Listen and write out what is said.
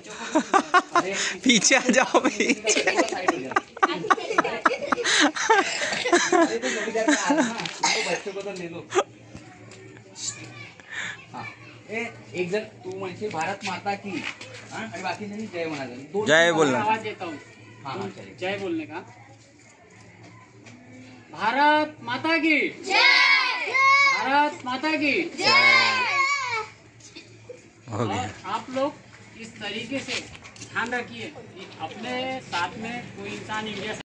पीछे आ जाओ पीछे। बच्चों को तो ले लो। हाँ, एक जण तू म्हणशील भारत माता की, आणि बाकी जणी जय म्हणाले। जय बोलना। आवाज देता हूँ। हाँ चलिए। जय बोलने का। भारत माता की जय। भारत माता की जय। और आप लोग इस तरीके से ध्यान रखिए कि अपने साथ में कोई इंसान इंडिया